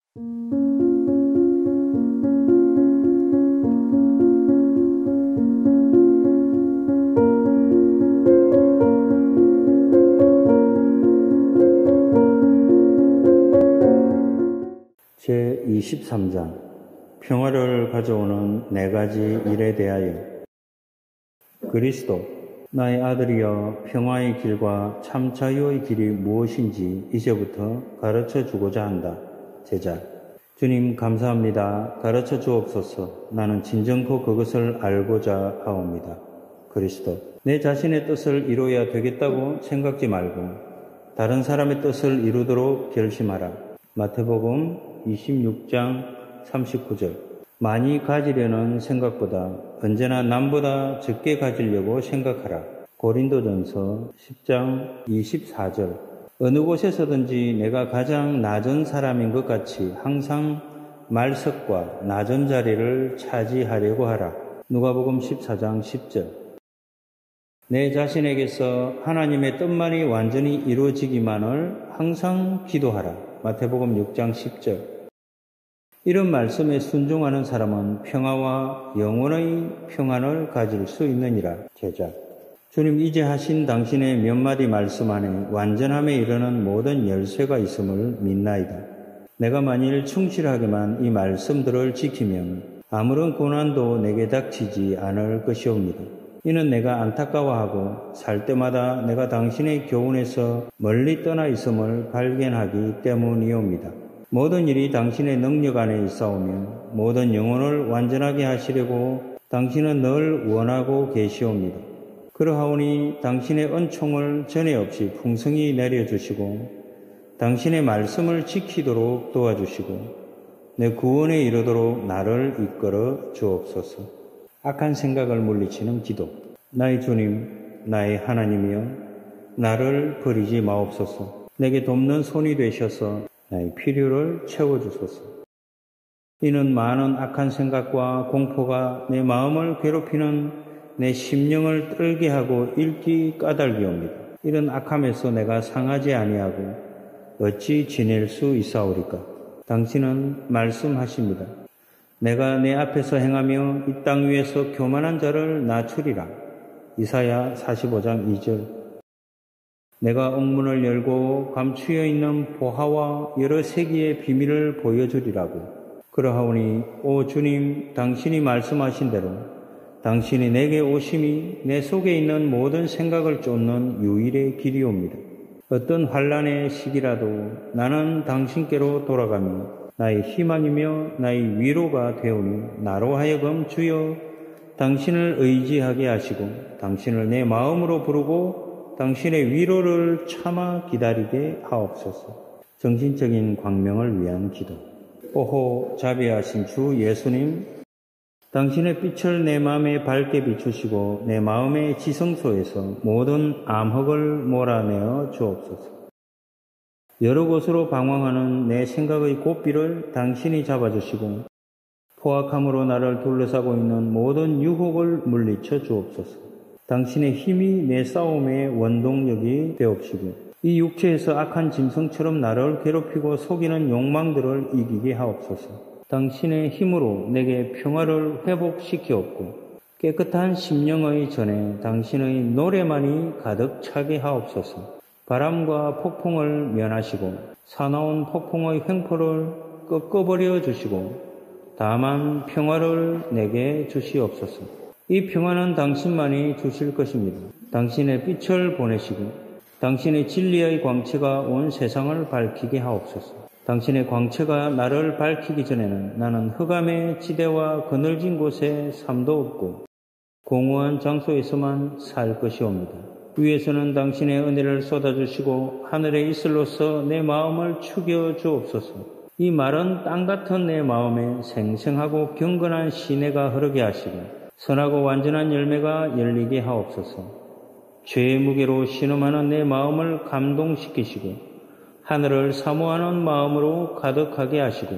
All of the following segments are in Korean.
제23장 평화를 가져오는 4가지 일에 대하여. 그리스도, 나의 아들이여, 평화의 길과 참 자유의 길이 무엇인지 이제부터 가르쳐 주고자 한다. 제자, 주님 감사합니다. 가르쳐 주옵소서. 나는 진정코 그것을 알고자 하옵니다. 그리스도, 내 자신의 뜻을 이루어야 되겠다고 생각지 말고 다른 사람의 뜻을 이루도록 결심하라. 마태복음 26장 39절. 많이 가지려는 생각보다 언제나 남보다 적게 가지려고 생각하라. 고린도전서 10장 24절. 어느 곳에서든지 내가 가장 낮은 사람인 것 같이 항상 말석과 낮은 자리를 차지하려고 하라. 누가복음 14장 10절. 내 자신에게서 하나님의 뜻만이 완전히 이루어지기만을 항상 기도하라. 마태복음 6장 10절. 이런 말씀에 순종하는 사람은 평화와 영원의 평안을 가질 수 있느니라. 제자, 주님 이제 하신 당신의 몇 마디 말씀 안에 완전함에 이르는 모든 열쇠가 있음을 믿나이다. 내가 만일 충실하게만 이 말씀들을 지키면 아무런 고난도 내게 닥치지 않을 것이옵니다. 이는 내가 안타까워하고 살 때마다 내가 당신의 교훈에서 멀리 떠나 있음을 발견하기 때문이옵니다. 모든 일이 당신의 능력 안에 있사오며 모든 영혼을 완전하게 하시려고 당신은 늘 원하고 계시옵니다. 그러하오니 당신의 은총을 전에 없이 풍성히 내려주시고 당신의 말씀을 지키도록 도와주시고 내 구원에 이르도록 나를 이끌어 주옵소서. 악한 생각을 물리치는 기도. 나의 주님, 나의 하나님이여, 나를 버리지 마옵소서. 내게 돕는 손이 되셔서 나의 필요를 채워주소서. 이는 많은 악한 생각과 공포가 내 마음을 괴롭히는 내 심령을 떨게 하고 읽기 까닭이옵니다. 이런 악함에서 내가 상하지 아니하고 어찌 지낼 수 있사오리까? 당신은 말씀하십니다. 내가 내 앞에서 행하며 이 땅 위에서 교만한 자를 낮추리라. 이사야 45장 2절. 내가 옥문을 열고 감추어 있는 보화와 여러 세기의 비밀을 보여주리라고. 그러하오니 오 주님, 당신이 말씀하신 대로 당신이 내게 오심이 내 속에 있는 모든 생각을 쫓는 유일의 길이옵니다. 어떤 환난의 시기라도 나는 당신께로 돌아가며 나의 희망이며 나의 위로가 되오니 나로 하여금 주여 당신을 의지하게 하시고 당신을 내 마음으로 부르고 당신의 위로를 참아 기다리게 하옵소서. 정신적인 광명을 위한 기도. 오호 자비하신 주 예수님, 당신의 빛을 내 마음에 밝게 비추시고 내 마음의 지성소에서 모든 암흑을 몰아내어 주옵소서. 여러 곳으로 방황하는 내 생각의 고삐를 당신이 잡아주시고 포악함으로 나를 둘러싸고 있는 모든 유혹을 물리쳐 주옵소서. 당신의 힘이 내 싸움의 원동력이 되옵시고 이 육체에서 악한 짐승처럼 나를 괴롭히고 속이는 욕망들을 이기게 하옵소서. 당신의 힘으로 내게 평화를 회복시키옵고 깨끗한 심령의 전에 당신의 노래만이 가득 차게 하옵소서. 바람과 폭풍을 면하시고 사나운 폭풍의 횡포를 꺾어버려 주시고 다만 평화를 내게 주시옵소서. 이 평화는 당신만이 주실 것입니다. 당신의 빛을 보내시고 당신의 진리의 광채가 온 세상을 밝히게 하옵소서. 당신의 광채가 나를 밝히기 전에는 나는 흑암의 지대와 그늘진 곳에 삶도 없고 공허한 장소에서만 살 것이옵니다. 위에서는 당신의 은혜를 쏟아주시고 하늘의 이슬로서 내 마음을 축여 주옵소서. 이 마른 땅 같은 내 마음에 생생하고 경건한 시내가 흐르게 하시고 선하고 완전한 열매가 열리게 하옵소서. 죄의 무게로 신음하는 내 마음을 감동시키시고 하늘을 사모하는 마음으로 가득하게 하시고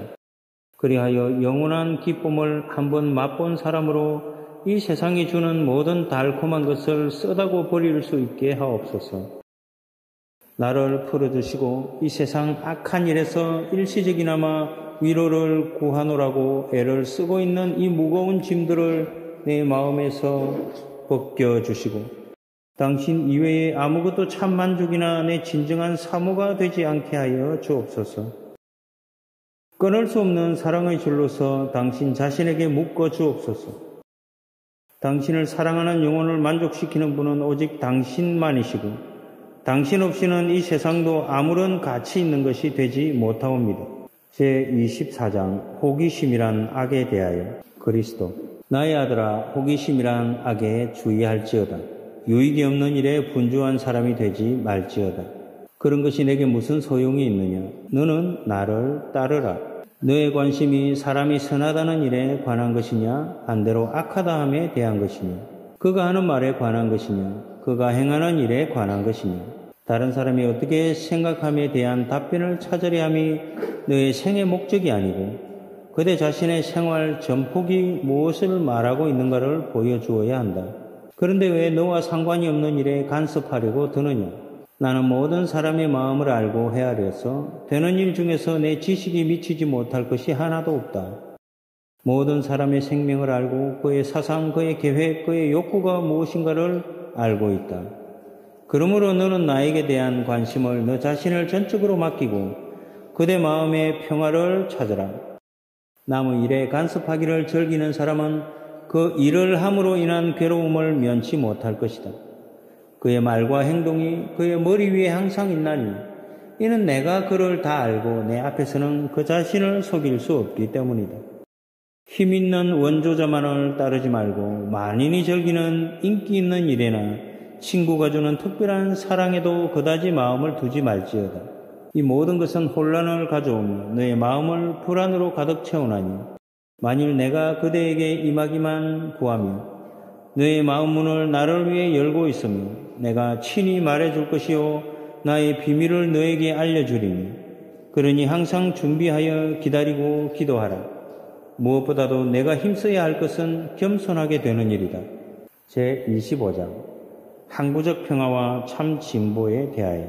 그리하여 영원한 기쁨을 한번 맛본 사람으로 이 세상이 주는 모든 달콤한 것을 써다고 버릴 수 있게 하옵소서. 나를 풀어주시고 이 세상 악한 일에서 일시적이나마 위로를 구하노라고 애를 쓰고 있는 이 무거운 짐들을 내 마음에서 벗겨주시고 당신 이외에 아무것도 참 만족이나 내 진정한 사모가 되지 않게 하여 주옵소서. 끊을 수 없는 사랑의 줄로서 당신 자신에게 묶어 주옵소서. 당신을 사랑하는 영혼을 만족시키는 분은 오직 당신만이시고 당신 없이는 이 세상도 아무런 가치 있는 것이 되지 못하옵니다. 제24장 호기심이란 악에 대하여 그리스도 나의 아들아 호기심이란 악에 주의할지어다. 유익이 없는 일에 분주한 사람이 되지 말지어다. 그런 것이 내게 무슨 소용이 있느냐. 너는 나를 따르라. 너의 관심이 사람이 선하다는 일에 관한 것이냐 반대로 악하다 함에 대한 것이냐 그가 하는 말에 관한 것이냐 그가 행하는 일에 관한 것이냐 다른 사람이 어떻게 생각함에 대한 답변을 찾으려 함이 너의 생의 목적이 아니고 그대 자신의 생활 전폭이 무엇을 말하고 있는가를 보여주어야 한다. 그런데 왜 너와 상관이 없는 일에 간섭하려고 드느냐. 나는 모든 사람의 마음을 알고 헤아려서 되는 일 중에서 내 지식이 미치지 못할 것이 하나도 없다. 모든 사람의 생명을 알고 그의 사상, 그의 계획, 그의 욕구가 무엇인가를 알고 있다. 그러므로 너는 나에게 대한 관심을 너 자신을 전적으로 맡기고 그대 마음의 평화를 찾으라. 남의 일에 간섭하기를 즐기는 사람은 그 일을 함으로 인한 괴로움을 면치 못할 것이다. 그의 말과 행동이 그의 머리 위에 항상 있나니 이는 내가 그를 다 알고 내 앞에서는 그 자신을 속일 수 없기 때문이다. 힘 있는 원조자만을 따르지 말고 만인이 즐기는 인기 있는 일에나 친구가 주는 특별한 사랑에도 그다지 마음을 두지 말지어다. 이 모든 것은 혼란을 가져오며 너의 마음을 불안으로 가득 채우나니 만일 내가 그대에게 임하기만 구하며 너의 마음 문을 나를 위해 열고 있으며 내가 친히 말해줄 것이요 나의 비밀을 너에게 알려주리니 그러니 항상 준비하여 기다리고 기도하라. 무엇보다도 내가 힘써야 할 것은 겸손하게 되는 일이다. 제25장 항구적 평화와 참 진보에 대하여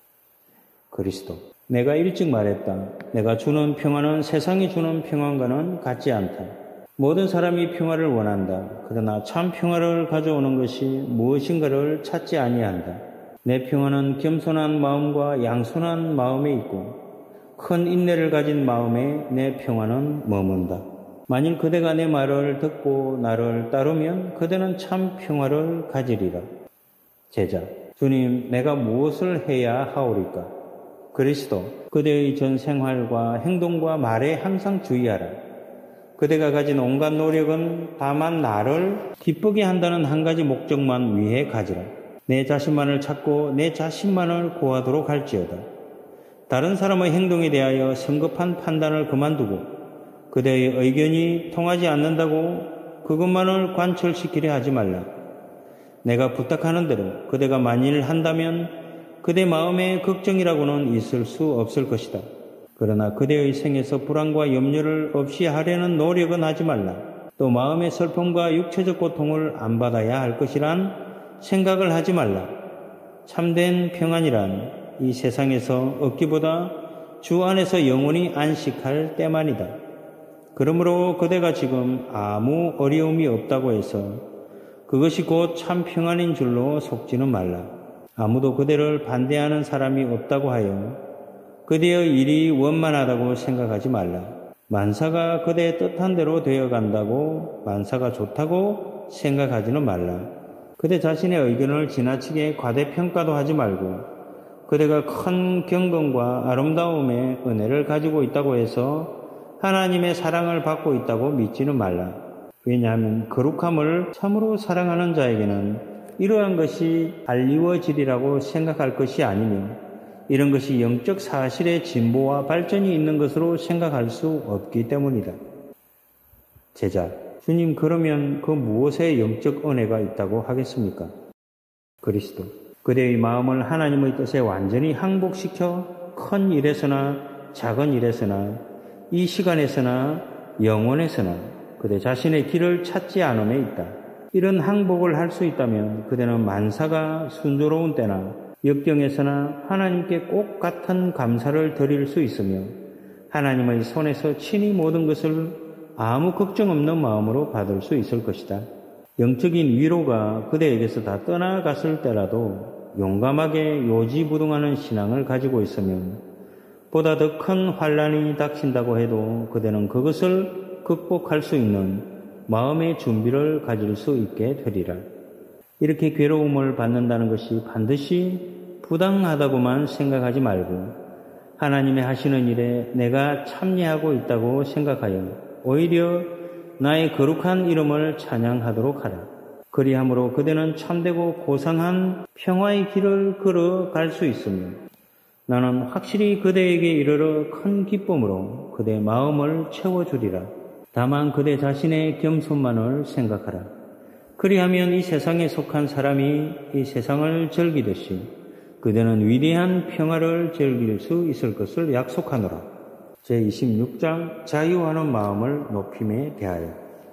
그리스도 내가 일찍 말했다. 내가 주는 평화는 세상이 주는 평화과는 같지 않다. 모든 사람이 평화를 원한다. 그러나 참 평화를 가져오는 것이 무엇인가를 찾지 아니한다. 내 평화는 겸손한 마음과 양손한 마음에 있고 큰 인내를 가진 마음에 내 평화는 머문다. 만일 그대가 내 말을 듣고 나를 따르면 그대는 참 평화를 가지리라. 제자 주님 내가 무엇을 해야 하오리까? 그리스도 그대의 전 생활과 행동과 말에 항상 주의하라. 그대가 가진 온갖 노력은 다만 나를 기쁘게 한다는 한 가지 목적만 위해 가지라. 내 자신만을 찾고 내 자신만을 구하도록 할지어다. 다른 사람의 행동에 대하여 성급한 판단을 그만두고 그대의 의견이 통하지 않는다고 그것만을 관철시키려 하지 말라. 내가 부탁하는 대로 그대가 만일 한다면 그대 마음에 걱정이라고는 있을 수 없을 것이다. 그러나 그대의 생에서 불안과 염려를 없이 하려는 노력은 하지 말라. 또 마음의 슬픔과 육체적 고통을 안 받아야 할 것이란 생각을 하지 말라. 참된 평안이란 이 세상에서 얻기보다 주 안에서 영원히 안식할 때만이다. 그러므로 그대가 지금 아무 어려움이 없다고 해서 그것이 곧 참 평안인 줄로 속지는 말라. 아무도 그대를 반대하는 사람이 없다고 하여 그대의 일이 원만하다고 생각하지 말라. 만사가 그대의 뜻한 대로 되어간다고 만사가 좋다고 생각하지는 말라. 그대 자신의 의견을 지나치게 과대평가도 하지 말고 그대가 큰 경건과 아름다움의 은혜를 가지고 있다고 해서 하나님의 사랑을 받고 있다고 믿지는 말라. 왜냐하면 거룩함을 참으로 사랑하는 자에게는 이러한 것이 알리워지리라고 생각할 것이 아니며 이런 것이 영적 사실의 진보와 발전이 있는 것으로 생각할 수 없기 때문이다. 제자, 주님 그러면 그 무엇에 영적 은혜가 있다고 하겠습니까? 그리스도, 그대의 마음을 하나님의 뜻에 완전히 항복시켜 큰 일에서나 작은 일에서나 이 시간에서나 영원에서나 그대 자신의 길을 찾지 않음에 있다. 이런 항복을 할 수 있다면 그대는 만사가 순조로운 때나 역경에서나 하나님께 꼭 같은 감사를 드릴 수 있으며 하나님의 손에서 친히 모든 것을 아무 걱정 없는 마음으로 받을 수 있을 것이다. 영적인 위로가 그대에게서 다 떠나갔을 때라도 용감하게 요지부동하는 신앙을 가지고 있으면 보다 더 큰 환난이 닥친다고 해도 그대는 그것을 극복할 수 있는 마음의 준비를 가질 수 있게 되리라. 이렇게 괴로움을 받는다는 것이 반드시 부당하다고만 생각하지 말고 하나님의 하시는 일에 내가 참여하고 있다고 생각하여 오히려 나의 거룩한 이름을 찬양하도록 하라. 그리함으로 그대는 참되고 고상한 평화의 길을 걸어갈 수 있으며 나는 확실히 그대에게 이르러 큰 기쁨으로 그대 마음을 채워주리라. 다만 그대 자신의 겸손만을 생각하라. 그리하면 이 세상에 속한 사람이 이 세상을 즐기듯이 그대는 위대한 평화를 즐길 수 있을 것을 약속하노라. 제26장 자유하는 마음을 높임에 대하여.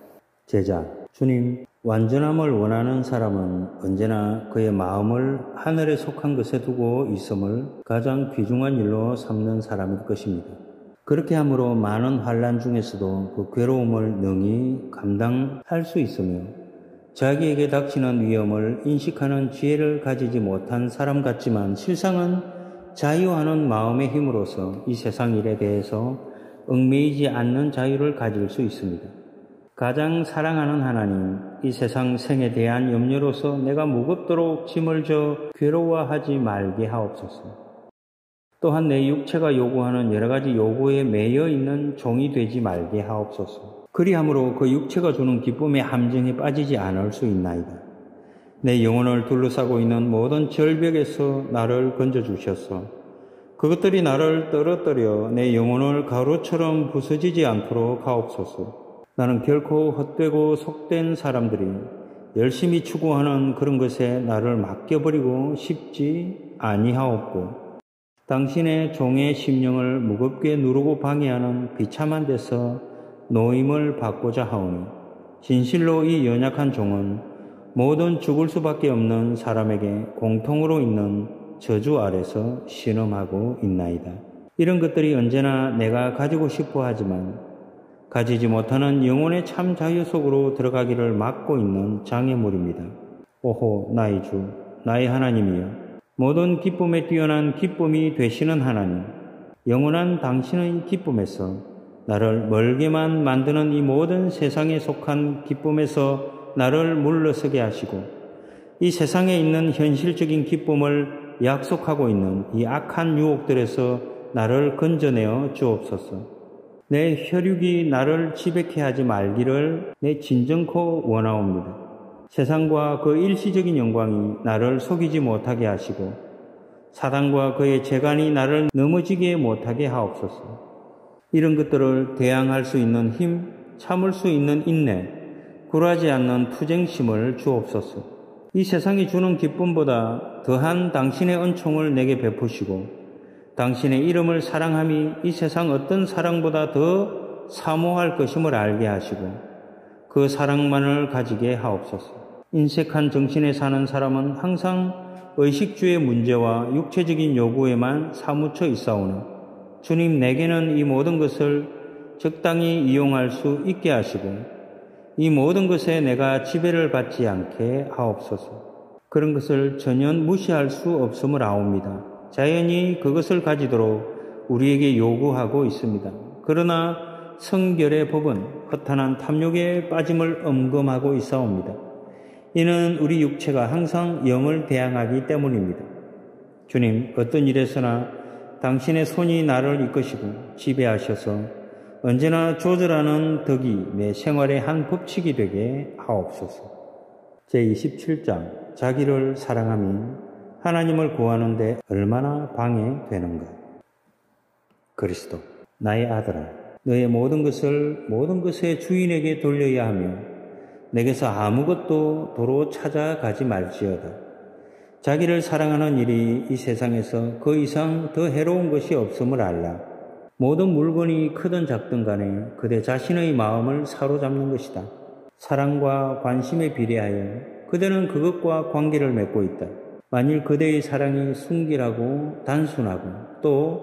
제자, 주님, 완전함을 원하는 사람은 언제나 그의 마음을 하늘에 속한 것에 두고 있음을 가장 귀중한 일로 삼는 사람일 것입니다. 그렇게 함으로 많은 환난 중에서도 그 괴로움을 능히 감당할 수 있으며 자기에게 닥치는 위험을 인식하는 지혜를 가지지 못한 사람 같지만 실상은 자유하는 마음의 힘으로서 이 세상 일에 대해서 얽매이지 않는 자유를 가질 수 있습니다. 가장 사랑하는 하나님, 이 세상 생에 대한 염려로서 내가 무겁도록 짐을 져 괴로워하지 말게 하옵소서. 또한 내 육체가 요구하는 여러 가지 요구에 매여 있는 종이 되지 말게 하옵소서. 그리함으로 그 육체가 주는 기쁨의 함정에 빠지지 않을 수 있나이다. 내 영혼을 둘러싸고 있는 모든 절벽에서 나를 건져주셔서 그것들이 나를 떨어뜨려 내 영혼을 가루처럼 부서지지 않도록 하옵소서. 나는 결코 헛되고 속된 사람들이 열심히 추구하는 그런 것에 나를 맡겨버리고 싶지 아니하옵고 당신의 종의 심령을 무겁게 누르고 방해하는 비참한 데서 노임을 받고자 하오니 진실로 이 연약한 종은 모든 죽을 수밖에 없는 사람에게 공통으로 있는 저주 아래서 신음하고 있나이다. 이런 것들이 언제나 내가 가지고 싶어 하지만 가지지 못하는 영혼의 참 자유 속으로 들어가기를 막고 있는 장애물입니다. 오호 나의 주, 나의 하나님이여, 모든 기쁨에 뛰어난 기쁨이 되시는 하나님, 영원한 당신의 기쁨에서 나를 멀게만 만드는 이 모든 세상에 속한 기쁨에서 나를 물러서게 하시고 이 세상에 있는 현실적인 기쁨을 약속하고 있는 이 악한 유혹들에서 나를 건져내어 주옵소서. 내 혈육이 나를 지배케 하지 말기를 내 진정코 원하옵니다. 세상과 그 일시적인 영광이 나를 속이지 못하게 하시고 사단과 그의 재간이 나를 넘어지게 못하게 하옵소서. 이런 것들을 대항할 수 있는 힘, 참을 수 있는 인내, 굴하지 않는 투쟁심을 주옵소서. 이 세상이 주는 기쁨보다 더한 당신의 은총을 내게 베푸시고 당신의 이름을 사랑함이 이 세상 어떤 사랑보다 더 사모할 것임을 알게 하시고 그 사랑만을 가지게 하옵소서. 인색한 정신에 사는 사람은 항상 의식주의 문제와 육체적인 요구에만 사무쳐 있사오나 주님, 내게는 이 모든 것을 적당히 이용할 수 있게 하시고 이 모든 것에 내가 지배를 받지 않게 하옵소서. 그런 것을 전혀 무시할 수 없음을 아옵니다. 자연히 그것을 가지도록 우리에게 요구하고 있습니다. 그러나 성결의 법은 허탄한 탐욕에 빠짐을 엄금하고 있사옵니다. 이는 우리 육체가 항상 영을 대항하기 때문입니다. 주님, 어떤 일에서나 당신의 손이 나를 이끄시고 지배하셔서 언제나 조절하는 덕이 내 생활의 한 법칙이 되게 하옵소서. 제27장 자기를 사랑함이 하나님을 구하는데 얼마나 방해되는가. 그리스도, 나의 아들아, 너의 모든 것을 모든 것의 주인에게 돌려야 하며 내게서 아무것도 도로 찾아가지 말지어다. 자기를 사랑하는 일이 이 세상에서 그 이상 더 해로운 것이 없음을 알라. 모든 물건이 크든 작든 간에 그대 자신의 마음을 사로잡는 것이다. 사랑과 관심에 비례하여 그대는 그것과 관계를 맺고 있다. 만일 그대의 사랑이 순결하고 단순하고 또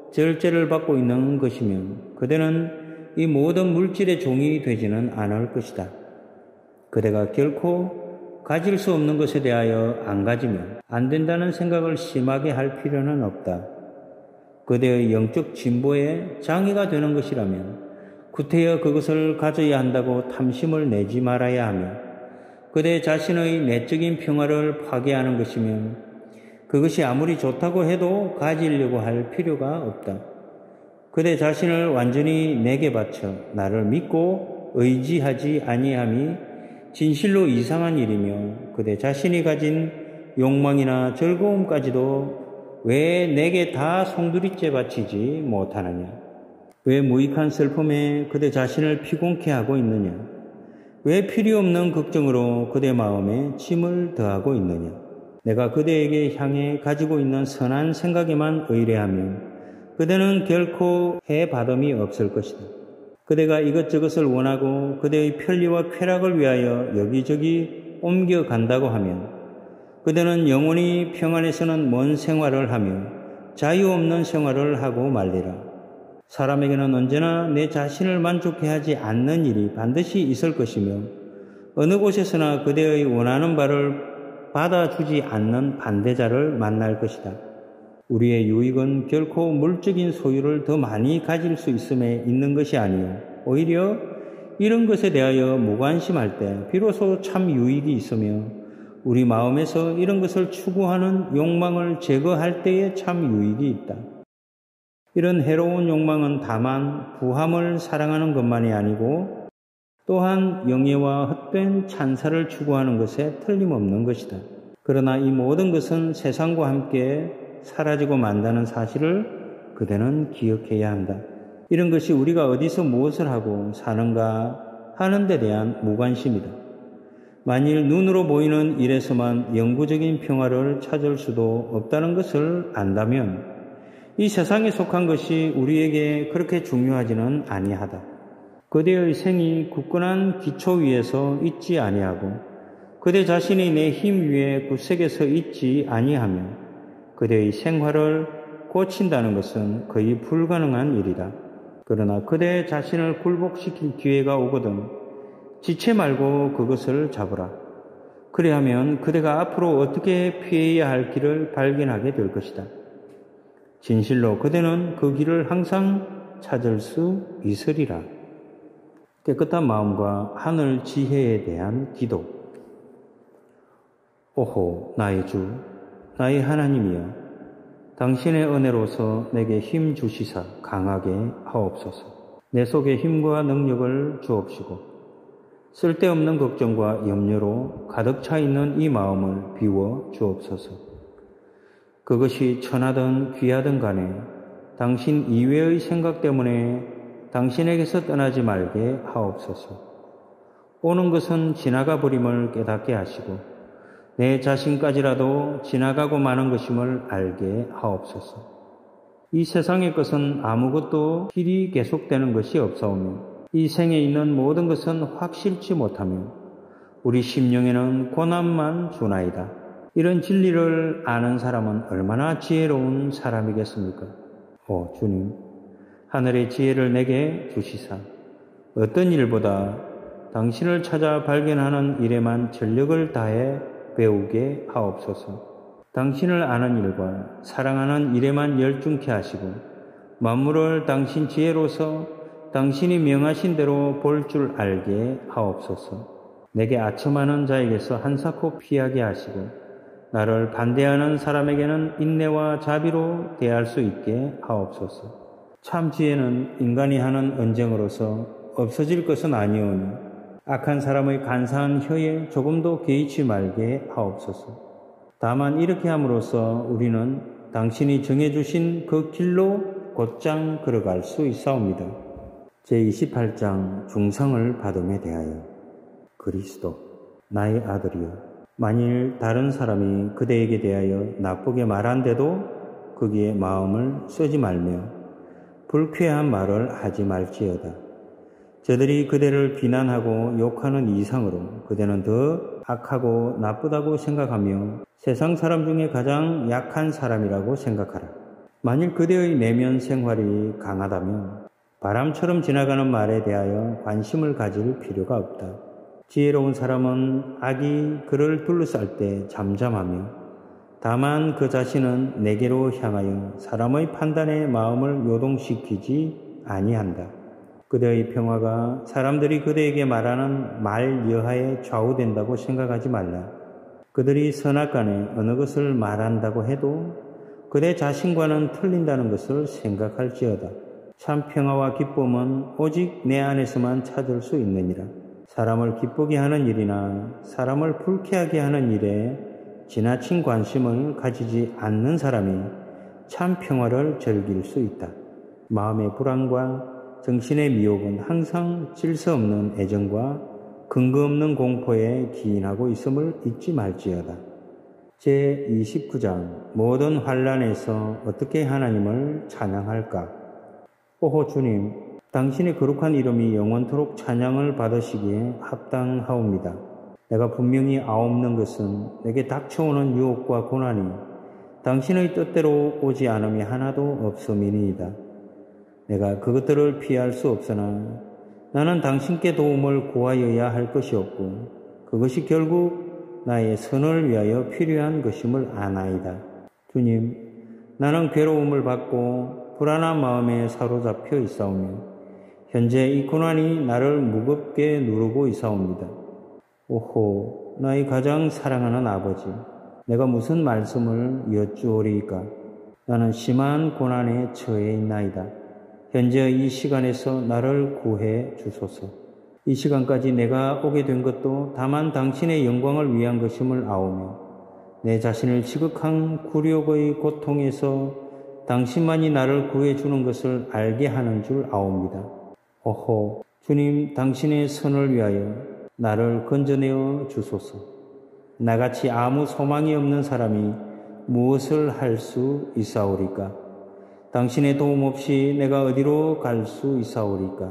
절제를 받고 있는 것이면 그대는 이 모든 물질의 종이 되지는 않을 것이다. 그대가 결코 가질 수 없는 것에 대하여 안 가지면 안 된다는 생각을 심하게 할 필요는 없다. 그대의 영적 진보에 장애가 되는 것이라면 구태여 그것을 가져야 한다고 탐심을 내지 말아야 하며, 그대 자신의 내적인 평화를 파괴하는 것이면 그것이 아무리 좋다고 해도 가지려고 할 필요가 없다. 그대 자신을 완전히 내게 바쳐 나를 믿고 의지하지 아니함이 진실로 이상한 일이며, 그대 자신이 가진 욕망이나 즐거움까지도 왜 내게 다 송두리째 바치지 못하느냐? 왜 무익한 슬픔에 그대 자신을 피곤케 하고 있느냐? 왜 필요 없는 걱정으로 그대 마음에 짐을 더하고 있느냐? 내가 그대에게 향해 가지고 있는 선한 생각에만 의뢰하면 그대는 결코 해받음이 없을 것이다. 그대가 이것저것을 원하고 그대의 편리와 쾌락을 위하여 여기저기 옮겨간다고 하면 그대는 영원히 평안에서는 먼 생활을 하며 자유 없는 생활을 하고 말리라. 사람에게는 언제나 내 자신을 만족해 하지 않는 일이 반드시 있을 것이며, 어느 곳에서나 그대의 원하는 바를 받아주지 않는 반대자를 만날 것이다. 우리의 유익은 결코 물적인 소유를 더 많이 가질 수 있음에 있는 것이 아니요, 오히려 이런 것에 대하여 무관심할 때 비로소 참 유익이 있으며, 우리 마음에서 이런 것을 추구하는 욕망을 제거할 때에 참 유익이 있다. 이런 해로운 욕망은 다만 부함을 사랑하는 것만이 아니고 또한 영예와 헛된 찬사를 추구하는 것에 틀림없는 것이다. 그러나 이 모든 것은 세상과 함께 사라지고 만다는 사실을 그대는 기억해야 한다. 이런 것이 우리가 어디서 무엇을 하고 사는가 하는 데 대한 무관심이다. 만일 눈으로 보이는 일에서만 영구적인 평화를 찾을 수도 없다는 것을 안다면 이 세상에 속한 것이 우리에게 그렇게 중요하지는 아니하다. 그대의 생이 굳건한 기초 위에서 있지 아니하고 그대 자신이 내 힘 위에 굳세게 서 있지 아니하며 그대의 생활을 고친다는 것은 거의 불가능한 일이다. 그러나 그대 자신을 굴복시킬 기회가 오거든 지체 말고 그것을 잡으라. 그래야면 그대가 앞으로 어떻게 피해야 할 길을 발견하게 될 것이다. 진실로 그대는 그 길을 항상 찾을 수 있으리라. 깨끗한 마음과 하늘 지혜에 대한 기도. 오호, 나의 주, 나의 하나님이여, 당신의 은혜로서 내게 힘 주시사 강하게 하옵소서. 내 속에 힘과 능력을 주옵시고 쓸데없는 걱정과 염려로 가득 차 있는 이 마음을 비워 주옵소서. 그것이 천하든 귀하든 간에 당신 이외의 생각 때문에 당신에게서 떠나지 말게 하옵소서. 오는 것은 지나가 버림을 깨닫게 하시고 내 자신까지라도 지나가고 마는 것임을 알게 하옵소서. 이 세상의 것은 아무것도 길이 계속되는 것이 없사오며 이 생에 있는 모든 것은 확실치 못하며 우리 심령에는 고난만 주나이다. 이런 진리를 아는 사람은 얼마나 지혜로운 사람이겠습니까? 오 주님, 하늘의 지혜를 내게 주시사 어떤 일보다 당신을 찾아 발견하는 일에만 전력을 다해 배우게 하옵소서. 당신을 아는 일과 사랑하는 일에만 열중케 하시고 만물을 당신 지혜로서 당신이 명하신 대로 볼 줄 알게 하옵소서. 내게 아첨하는 자에게서 한사코 피하게 하시고 나를 반대하는 사람에게는 인내와 자비로 대할 수 있게 하옵소서. 참 지혜는 인간이 하는 언쟁으로서 없어질 것은 아니오니 악한 사람의 간사한 혀에 조금도 개의치 말게 하옵소서. 다만 이렇게 함으로써 우리는 당신이 정해주신 그 길로 곧장 걸어갈 수 있사옵니다. 제28장 중상을 받음에 대하여. 그리스도, 나의 아들이여, 만일 다른 사람이 그대에게 대하여 나쁘게 말한데도 거기에 마음을 쓰지 말며 불쾌한 말을 하지 말지어다. 저들이 그대를 비난하고 욕하는 이상으로 그대는 더 악하고 나쁘다고 생각하며 세상 사람 중에 가장 약한 사람이라고 생각하라. 만일 그대의 내면 생활이 강하다면 바람처럼 지나가는 말에 대하여 관심을 가질 필요가 없다. 지혜로운 사람은 악이 그를 둘러쌀 때 잠잠하며 다만 그 자신은 내게로 향하여 사람의 판단에 마음을 요동시키지 아니한다. 그대의 평화가 사람들이 그대에게 말하는 말 여하에 좌우된다고 생각하지 말라. 그들이 선악간에 어느 것을 말한다고 해도 그대 자신과는 틀린다는 것을 생각할지어다. 참 평화와 기쁨은 오직 내 안에서만 찾을 수 있느니라. 사람을 기쁘게 하는 일이나 사람을 불쾌하게 하는 일에 지나친 관심을 가지지 않는 사람이 참 평화를 즐길 수 있다. 마음의 불안과 정신의 미혹은 항상 질서 없는 애정과 근거 없는 공포에 기인하고 있음을 잊지 말지어다. 제29장 모든 환난에서 어떻게 하나님을 찬양할까? 오호 주님, 당신의 거룩한 이름이 영원토록 찬양을 받으시기에 합당하옵니다. 내가 분명히 아옵는 것은 내게 닥쳐오는 유혹과 고난이 당신의 뜻대로 오지 않음이 하나도 없음이니이다. 내가 그것들을 피할 수 없으나 나는 당신께 도움을 구하여야 할 것이 없고 그것이 결국 나의 선을 위하여 필요한 것임을 아나이다. 주님, 나는 괴로움을 받고 불안한 마음에 사로잡혀 있사오며 현재 이 고난이 나를 무겁게 누르고 있사옵니다. 오호, 나의 가장 사랑하는 아버지, 내가 무슨 말씀을 여쭈오리이까? 나는 심한 고난에 처해 있나이다. 현재 이 시간에서 나를 구해 주소서. 이 시간까지 내가 오게 된 것도 다만 당신의 영광을 위한 것임을 아오며 내 자신을 지극한 굴욕의 고통에서 당신만이 나를 구해주는 것을 알게 하는 줄 아옵니다. 오호, 주님, 당신의 선을 위하여 나를 건져내어 주소서. 나같이 아무 소망이 없는 사람이 무엇을 할 수 있사오리까? 당신의 도움 없이 내가 어디로 갈 수 있사오리까?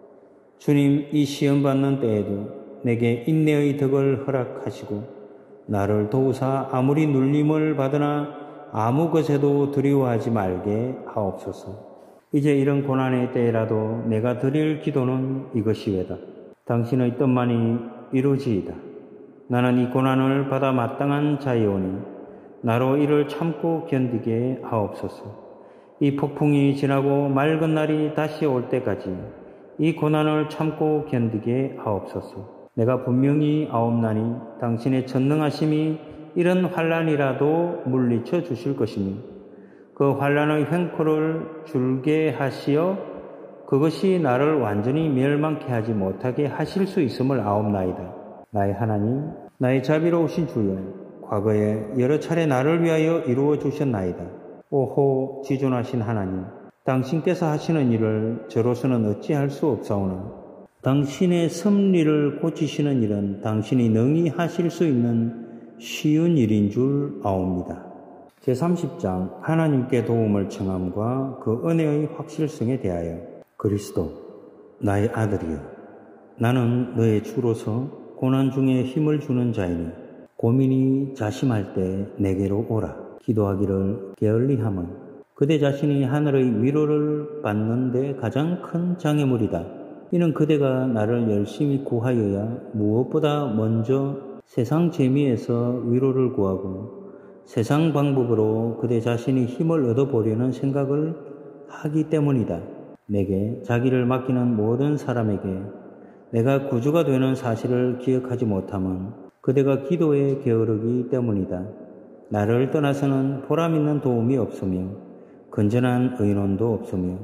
주님, 이 시험 받는 때에도 내게 인내의 덕을 허락하시고 나를 도우사 아무리 눌림을 받으나 아무 것에도 두려워하지 말게 하옵소서. 이제 이런 고난의 때라도 내가 드릴 기도는 이것이외다. 당신의 뜻만이 이루어지이다. 나는 이 고난을 받아 마땅한 자이오니 나로 이를 참고 견디게 하옵소서. 이 폭풍이 지나고 맑은 날이 다시 올 때까지 이 고난을 참고 견디게 하옵소서. 내가 분명히 아옵나니 당신의 전능하심이 이런 환난이라도 물리쳐 주실 것이며 그 환난의 횡포를 줄게 하시어 그것이 나를 완전히 멸망케 하지 못하게 하실 수 있음을 아옵나이다. 나의 하나님, 나의 자비로우신 주여, 과거에 여러 차례 나를 위하여 이루어 주셨나이다. 오호, 지존하신 하나님, 당신께서 하시는 일을 저로서는 어찌할 수 없사오나 당신의 섭리를 고치시는 일은 당신이 능히 하실 수 있는 쉬운 일인 줄 아옵니다. 제30장 하나님께 도움을 청함과 그 은혜의 확실성에 대하여. 그리스도, 나의 아들이여, 나는 너의 주로서 고난 중에 힘을 주는 자이니 고민이 자심할 때 내게로 오라. 기도하기를 게을리함은 그대 자신이 하늘의 위로를 받는 데 가장 큰 장애물이다. 이는 그대가 나를 열심히 구하여야 무엇보다 먼저 세상 재미에서 위로를 구하고 세상 방법으로 그대 자신이 힘을 얻어보려는 생각을 하기 때문이다. 내게 자기를 맡기는 모든 사람에게 내가 구주가 되는 사실을 기억하지 못함은 그대가 기도에 게으르기 때문이다. 나를 떠나서는 보람있는 도움이 없으며 건전한 의논도 없으며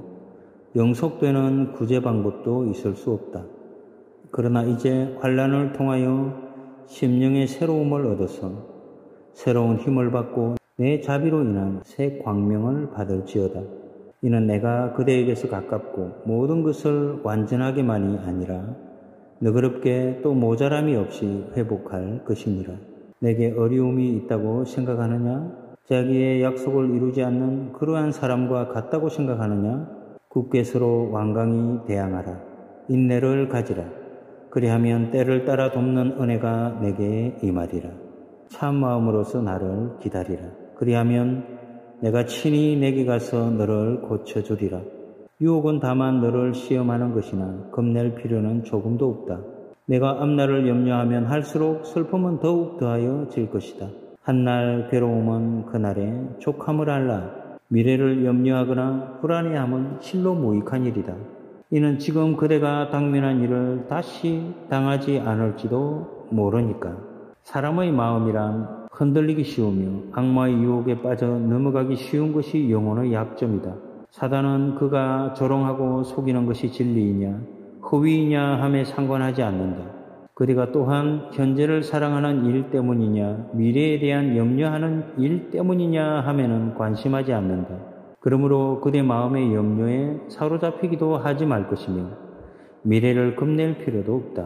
영속되는 구제 방법도 있을 수 없다. 그러나 이제 환난을 통하여 심령의 새로움을 얻어서 새로운 힘을 받고 내 자비로 인한 새 광명을 받을지어다. 이는 내가 그대에게서 가깝고 모든 것을 완전하게만이 아니라 너그럽게 또 모자람이 없이 회복할 것이니라. 내게 어려움이 있다고 생각하느냐? 자기의 약속을 이루지 않는 그러한 사람과 같다고 생각하느냐? 굳게 서로 완강히 대항하라. 인내를 가지라. 그리하면 때를 따라 돕는 은혜가 내게 임하리라. 참 마음으로서 나를 기다리라. 그리하면 내가 친히 내게 가서 너를 고쳐주리라. 유혹은 다만 너를 시험하는 것이나 겁낼 필요는 조금도 없다. 내가 앞날을 염려하면 할수록 슬픔은 더욱 더하여질 것이다. 한날 괴로움은 그날에 족함을 알라. 미래를 염려하거나 불안해함은 실로 무익한 일이다. 이는 지금 그대가 당면한 일을 다시 당하지 않을지도 모르니까. 사람의 마음이란 흔들리기 쉬우며 악마의 유혹에 빠져 넘어가기 쉬운 것이 영혼의 약점이다. 사단은 그가 조롱하고 속이는 것이 진리이냐 허위이냐 함에 상관하지 않는다. 그대가 또한 현재를 사랑하는 일 때문이냐 미래에 대한 염려하는 일 때문이냐 함에는 관심하지 않는다. 그러므로 그대 마음의 염려에 사로잡히기도 하지 말 것이며 미래를 겁낼 필요도 없다.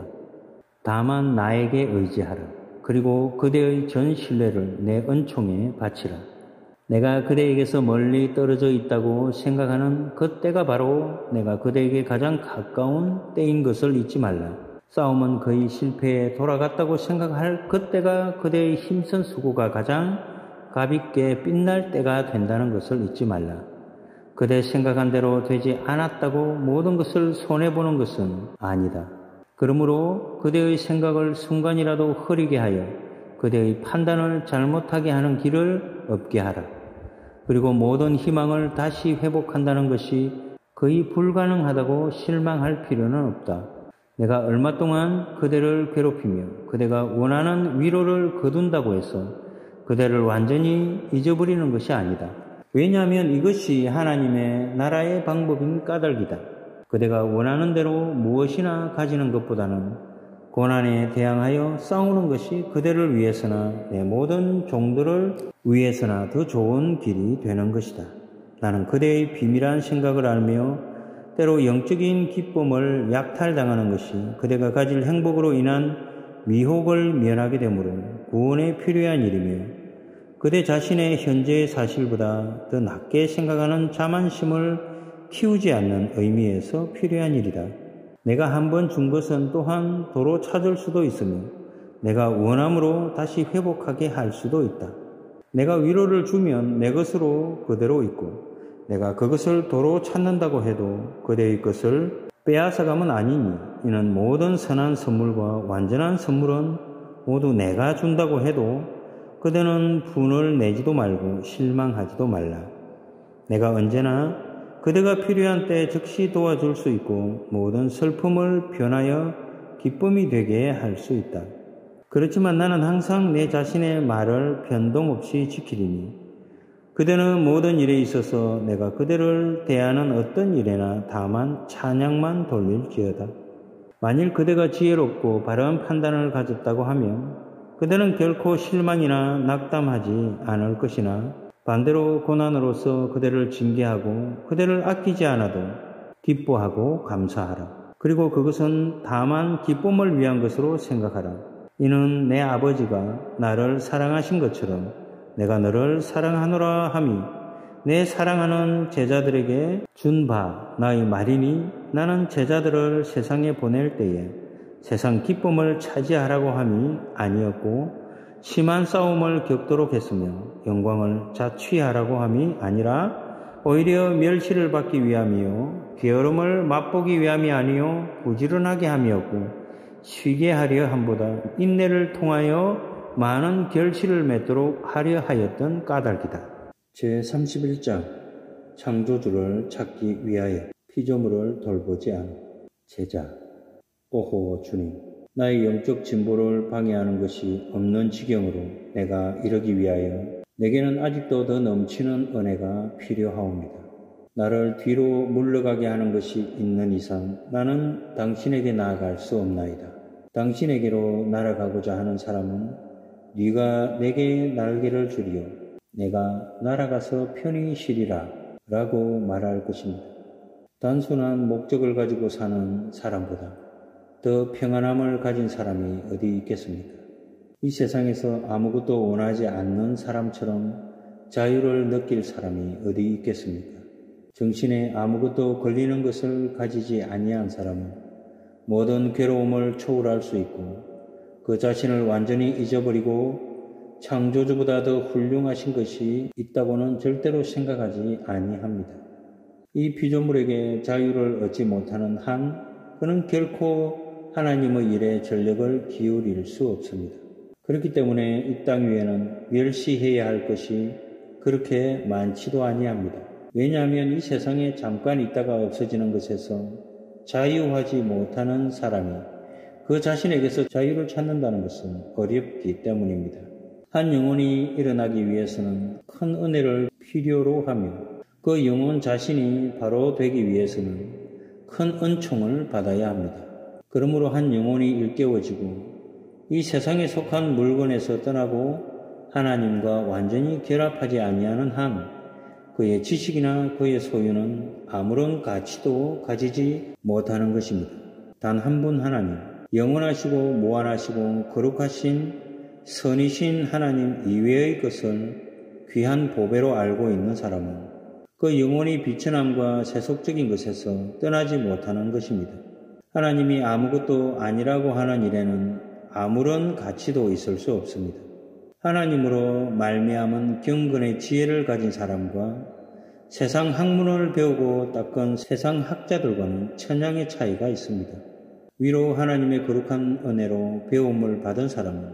다만 나에게 의지하라. 그리고 그대의 전 신뢰를 내 은총에 바치라. 내가 그대에게서 멀리 떨어져 있다고 생각하는 그때가 바로 내가 그대에게 가장 가까운 때인 것을 잊지 말라. 싸움은 거의 실패에 돌아갔다고 생각할 그때가 그대의 힘쓴 수고가 가장 가볍게 빛날 때가 된다는 것을 잊지 말라. 그대 생각한 대로 되지 않았다고 모든 것을 손해보는 것은 아니다. 그러므로 그대의 생각을 순간이라도 흐리게 하여 그대의 판단을 잘못하게 하는 길을 없게 하라. 그리고 모든 희망을 다시 회복한다는 것이 거의 불가능하다고 실망할 필요는 없다. 내가 얼마 동안 그대를 괴롭히며 그대가 원하는 위로를 거둔다고 해서 그대를 완전히 잊어버리는 것이 아니다. 왜냐하면 이것이 하나님의 나라의 방법인 까닭이다. 그대가 원하는 대로 무엇이나 가지는 것보다는 고난에 대항하여 싸우는 것이 그대를 위해서나 내 모든 종들을 위해서나 더 좋은 길이 되는 것이다. 나는 그대의 비밀한 생각을 알며 때로 영적인 기쁨을 약탈당하는 것이 그대가 가질 행복으로 인한 미혹을 면하게 되므로 구원에 필요한 일이며 그대 자신의 현재의 사실보다 더 낮게 생각하는 자만심을 키우지 않는 의미에서 필요한 일이다. 내가 한 번 준 것은 또한 도로 찾을 수도 있으며 내가 원함으로 다시 회복하게 할 수도 있다. 내가 위로를 주면 내 것으로 그대로 있고 내가 그것을 도로 찾는다고 해도 그대의 것을 빼앗아가면 아니니 이는 모든 선한 선물과 완전한 선물은 모두 내가 준다고 해도 그대는 분을 내지도 말고 실망하지도 말라. 내가 언제나 그대가 필요한 때 즉시 도와줄 수 있고 모든 슬픔을 변하여 기쁨이 되게 할 수 있다. 그렇지만 나는 항상 내 자신의 말을 변동 없이 지키리니 그대는 모든 일에 있어서 내가 그대를 대하는 어떤 일에나 다만 찬양만 돌릴지어다. 만일 그대가 지혜롭고 바른 판단을 가졌다고 하면 그대는 결코 실망이나 낙담하지 않을 것이나 반대로 고난으로서 그대를 징계하고 그대를 아끼지 않아도 기뻐하고 감사하라. 그리고 그것은 다만 기쁨을 위한 것으로 생각하라. 이는 내 아버지가 나를 사랑하신 것처럼 내가 너를 사랑하노라 함이 내 사랑하는 제자들에게 준 바 나의 말이니 나는 제자들을 세상에 보낼 때에 세상 기쁨을 차지하라고 함이 아니었고 심한 싸움을 겪도록 했으며 영광을 자취하라고 함이 아니라 오히려 멸시를 받기 위함이요 게으름을 맛보기 위함이 아니요 부지런하게 함이었고 쉬게 하려 함보다 인내를 통하여 많은 결실을 맺도록 하려 하였던 까닭이다. 제31장 창조주를 찾기 위하여 피조물을 돌보지 않은 제자. 오호 주님, 나의 영적 진보를 방해하는 것이 없는 지경으로 내가 이르기 위하여 내게는 아직도 더 넘치는 은혜가 필요하옵니다. 나를 뒤로 물러가게 하는 것이 있는 이상 나는 당신에게 나아갈 수 없나이다. 당신에게로 날아가고자 하는 사람은 네가 내게 날개를 주리요 내가 날아가서 편히 쉬리라 라고 말할 것입니다. 단순한 목적을 가지고 사는 사람보다 더 평안함을 가진 사람이 어디 있겠습니까? 이 세상에서 아무것도 원하지 않는 사람처럼 자유를 느낄 사람이 어디 있겠습니까? 정신에 아무것도 걸리는 것을 가지지 아니한 사람은 모든 괴로움을 초월할 수 있고 그 자신을 완전히 잊어버리고 창조주보다 더 훌륭하신 것이 있다고는 절대로 생각하지 아니합니다. 이 피조물에게 자유를 얻지 못하는 한 그는 결코 하나님의 일에 전력을 기울일 수 없습니다. 그렇기 때문에 이 땅 위에는 멸시해야 할 것이 그렇게 많지도 아니합니다. 왜냐하면 이 세상에 잠깐 있다가 없어지는 것에서 자유하지 못하는 사람이 그 자신에게서 자유를 찾는다는 것은 어렵기 때문입니다. 한 영혼이 일어나기 위해서는 큰 은혜를 필요로 하며 그 영혼 자신이 바로 되기 위해서는 큰 은총을 받아야 합니다. 그러므로 한 영혼이 일깨워지고 이 세상에 속한 물건에서 떠나고 하나님과 완전히 결합하지 아니하는 한 그의 지식이나 그의 소유는 아무런 가치도 가지지 못하는 것입니다. 단 한 분 하나님, 영원하시고 무한하시고 거룩하신 선이신 하나님 이외의 것을 귀한 보배로 알고 있는 사람은 그 영혼이 비천함과 세속적인 것에서 떠나지 못하는 것입니다. 하나님이 아무것도 아니라고 하는 일에는 아무런 가치도 있을 수 없습니다. 하나님으로 말미암은 경건의 지혜를 가진 사람과 세상 학문을 배우고 닦은 세상 학자들과는 천양의 차이가 있습니다. 위로 하나님의 거룩한 은혜로 배움을 받은 사람은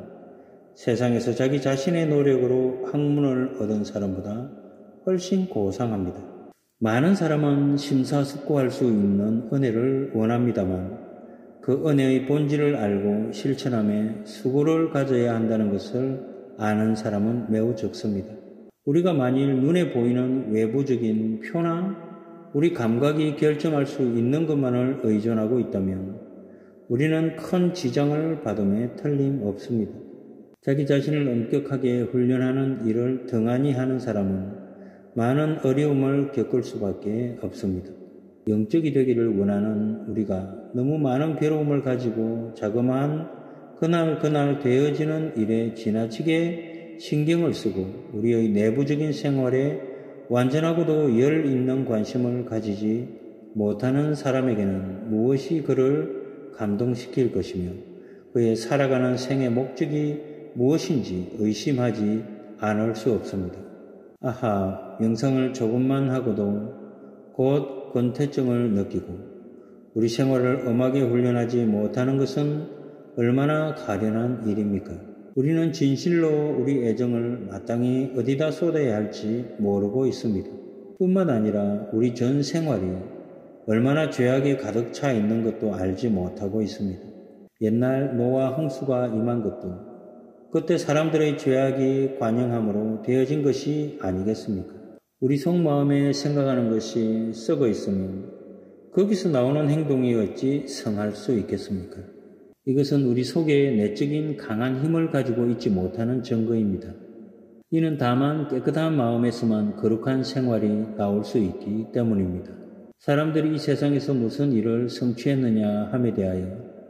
세상에서 자기 자신의 노력으로 학문을 얻은 사람보다 훨씬 고상합니다. 많은 사람은 심사숙고할 수 있는 은혜를 원합니다만 그 은혜의 본질을 알고 실천함에 수고를 가져야 한다는 것을 아는 사람은 매우 적습니다. 우리가 만일 눈에 보이는 외부적인 표나 우리 감각이 결정할 수 있는 것만을 의존하고 있다면 우리는 큰 지장을 받음에 틀림없습니다. 자기 자신을 엄격하게 훈련하는 일을 등한히 하는 사람은 많은 어려움을 겪을 수밖에 없습니다. 영적이 되기를 원하는 우리가 너무 많은 괴로움을 가지고 자그마한 그날 되어지는 일에 지나치게 신경을 쓰고 우리의 내부적인 생활에 완전하고도 열 있는 관심을 가지지 못하는 사람에게는 무엇이 그를 감동시킬 것이며 그의 살아가는 생의 목적이 무엇인지 의심하지 않을 수 없습니다. 아하, 명상을 조금만 하고도 곧 권태증을 느끼고 우리 생활을 엄하게 훈련하지 못하는 것은 얼마나 가련한 일입니까? 우리는 진실로 우리 애정을 마땅히 어디다 쏟아야 할지 모르고 있습니다. 뿐만 아니라 우리 전 생활이 얼마나 죄악에 가득 차 있는 것도 알지 못하고 있습니다. 옛날 노아 홍수가 임한 것도 그때 사람들의 죄악이 관영함으로 되어진 것이 아니겠습니까? 우리 속마음에 생각하는 것이 썩어 있으면 거기서 나오는 행동이 어찌 성할 수 있겠습니까? 이것은 우리 속에 내적인 강한 힘을 가지고 있지 못하는 증거입니다. 이는 다만 깨끗한 마음에서만 거룩한 생활이 나올 수 있기 때문입니다. 사람들이 이 세상에서 무슨 일을 성취했느냐 함에 대하여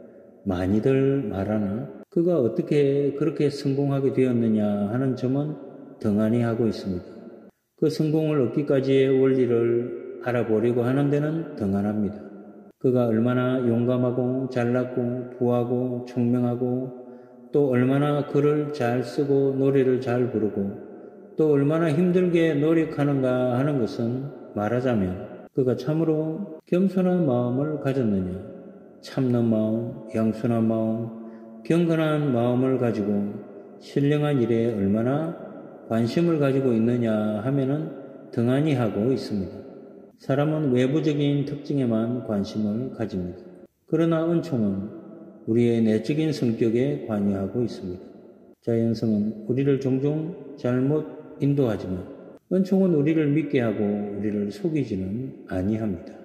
많이들 말하나 그가 어떻게 그렇게 성공하게 되었느냐 하는 점은 등한히 하고 있습니다. 그 성공을 얻기까지의 원리를 알아보려고 하는 데는 등한합니다. 그가 얼마나 용감하고 잘났고 부하고 총명하고 또 얼마나 글을 잘 쓰고 노래를 잘 부르고 또 얼마나 힘들게 노력하는가 하는 것은 말하자면 그가 참으로 겸손한 마음을 가졌느냐, 참는 마음, 양순한 마음, 경건한 마음을 가지고 신령한 일에 얼마나 관심을 가지고 있느냐 하면은 등한히 하고 있습니다. 사람은 외부적인 특징에만 관심을 가집니다. 그러나 은총은 우리의 내적인 성격에 관여하고 있습니다. 자연성은 우리를 종종 잘못 인도하지만 은총은 우리를 믿게 하고 우리를 속이지는 아니합니다.